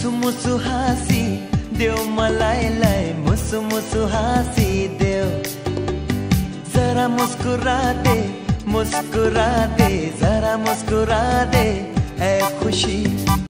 मुसु मुसु हाँसी देव मलाईलाई, मुसु मुसु हाँसी देव। जरा मुस्कुरा दे, मुस्कुरा दे, जरा मुस्कुरा दे, ऐ खुशी।